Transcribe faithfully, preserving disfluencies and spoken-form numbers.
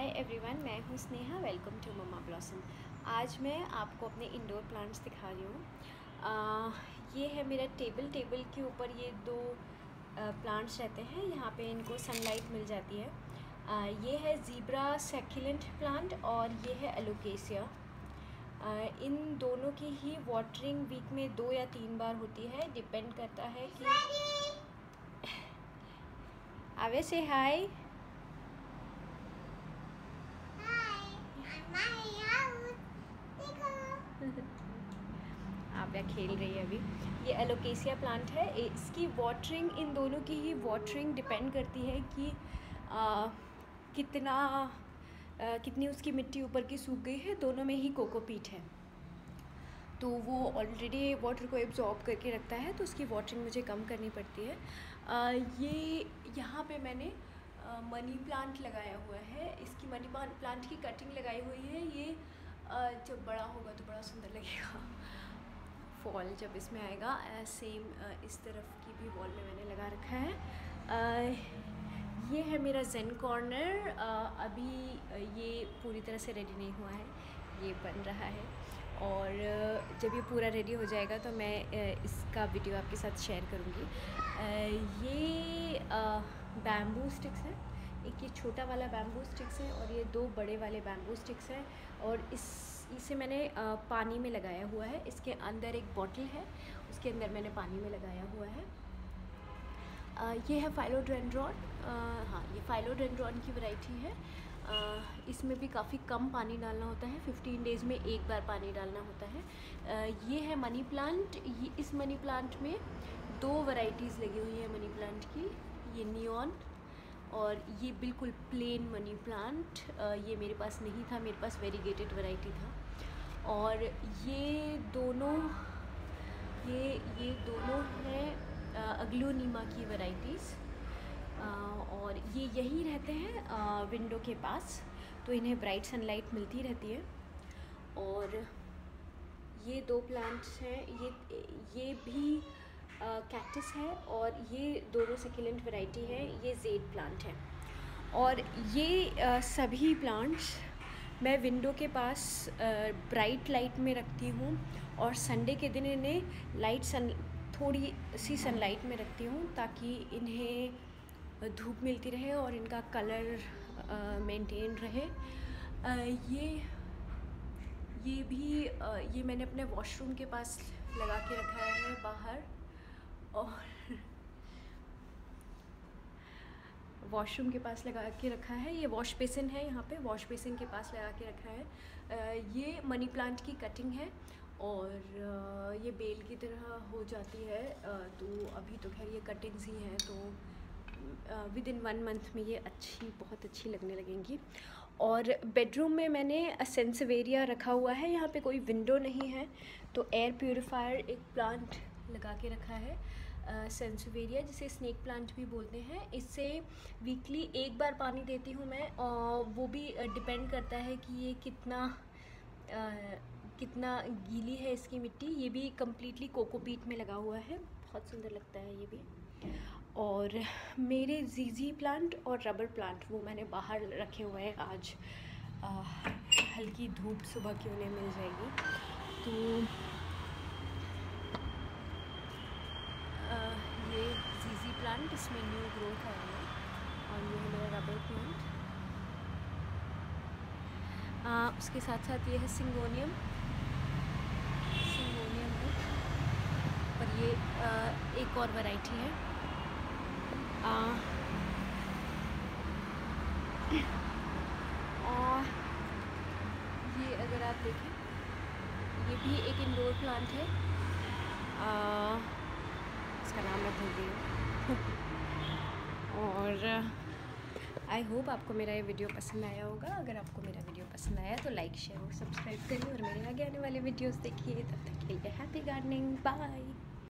हाय everyone, मैं हूँ Sneha. Welcome to mamma blossom. आज मैं आपको अपने इंडोर प्लांट्स दिखा रही हूँ। ये है मेरा टेबल टेबल के ऊपर ये दो प्लांट्स रहते हैं। यहाँ पे इनको सनलाइट मिल जाती है। आ, ये है ज़ीब्रा सक्यूलेंट प्लांट और ये है एलोकेसिया। इन दोनों की ही वाटरिंग वीक में दो या तीन बार होती है, डिपेंड करता है कि आवे से हाय आप या खेल रही है अभी। ये एलोकेसिया प्लांट है। इसकी वाटरिंग, इन दोनों की ही वाटरिंग डिपेंड करती है कि आ, कितना आ, कितनी उसकी मिट्टी ऊपर की सूख गई है। दोनों में ही कोकोपीट है, तो वो ऑलरेडी वाटर को एब्जॉर्ब करके रखता है, तो उसकी वाटरिंग मुझे कम करनी पड़ती है। आ, ये यहाँ पे मैंने मनी प्लांट लगाया हुआ है। इसकी मनी प्लांट की कटिंग लगाई हुई है। ये आ, जब बड़ा होगा तो बड़ा सुंदर लगेगा। फॉल जब इसमें आएगा। सेम इस तरफ की भी वॉल में मैंने लगा रखा है। आ, ये है मेरा जेन कॉर्नर। अभी ये पूरी तरह से रेडी नहीं हुआ है, ये बन रहा है, और जब ये पूरा रेडी हो जाएगा तो मैं इसका वीडियो आपके साथ शेयर करूँगी। ये बैम्बू स्टिक्स है। एक ये छोटा वाला बैम्बू स्टिक्स है और ये दो बड़े वाले बैम्बू स्टिक्स हैं, और इस इसे मैंने आ, पानी में लगाया हुआ है। इसके अंदर एक बॉटल है, उसके अंदर मैंने पानी में लगाया हुआ है। आ, ये है फाइलोडेंड्रॉन। हाँ, ये फाइलोडेंड्रॉन की वैरायटी है। आ, इसमें भी काफ़ी कम पानी डालना होता है, फिफ्टीन डेज़ में एक बार पानी डालना होता है। आ, ये है मनी प्लांट। ये इस मनी प्लांट में दो वैरायटीज़ लगी हुई है मनी प्लांट की। ये नियॉन और ये बिल्कुल प्लेन मनी प्लांट। ये मेरे पास नहीं था, मेरे पास वेरीगेटेड वैरायटी था। और ये दोनों ये ये दोनों हैं अग्लोनीमा की वैरायटीज़, और ये यहीं रहते हैं विंडो के पास, तो इन्हें ब्राइट सनलाइट मिलती रहती है। और ये दो प्लांट्स हैं। ये ये भी कैक्टस है, और ये दोनों सक्यूलेंट वैरायटी है। ये जेड प्लांट है। और ये आ, सभी प्लांट्स मैं विंडो के पास ब्राइट लाइट में रखती हूँ, और संडे के दिन इन्हें लाइट सन थोड़ी सी सनलाइट में रखती हूँ, ताकि इन्हें धूप मिलती रहे और इनका कलर मेंटेन रहे। आ, ये ये भी आ, ये मैंने अपने वॉशरूम के पास लगा के रखा है बाहर, और वॉशरूम के पास लगा के रखा है। ये वॉश बेसिन है, यहाँ पे वॉश बेसिन के पास लगा के रखा है। ये मनी प्लांट की कटिंग है, और ये बेल की तरह हो जाती है। तो अभी तो खैर ये कटिंग्स ही हैं, तो विद इन वन मंथ में ये अच्छी बहुत अच्छी लगने लगेंगी। और बेडरूम में मैंने सेंसवेरिया रखा हुआ है। यहाँ पे कोई विंडो नहीं है, तो एयर प्योरीफायर एक प्लांट लगा के रखा है, सेंसवेरिया, जिसे स्नेक प्लांट भी बोलते हैं। इससे वीकली एक बार पानी देती हूँ मैं, और वो भी डिपेंड करता है कि ये कितना आ, कितना गीली है इसकी मिट्टी। ये भी कम्प्लीटली कोकोपीट में लगा हुआ है, बहुत सुंदर लगता है ये भी। और मेरे जीजी प्लांट और रबर प्लांट वो मैंने बाहर रखे हुए हैं। आज आ, हल्की धूप सुबह की उन्हें मिल जाएगी, तो ये जीजी प्लांट, इसमें न्यू ग्रोथ है। और ये है मेरा रबर प्लांट। आ, उसके साथ साथ ये है सिंगोनियम सिंगोनियम है, और ये आ, एक और वैरायटी है। आ, और ये अगर आप देखें, ये भी एक इंडोर प्लांट है। आ, इसका नाम मैं भूल गई हूँ। और आई होप आपको मेरा ये वीडियो पसंद आया होगा। अगर आपको मेरा वीडियो पसंद आया तो लाइक, शेयर और सब्सक्राइब करिए, और मेरे आगे आने वाले वीडियोस देखिए। तब तक के लिए हैप्पी गार्डनिंग, बाय।